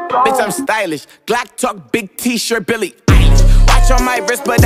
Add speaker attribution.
Speaker 1: Bitch, I'm stylish. Glock talk, big t-shirt, Billy Eilish. Watch on my wrist, but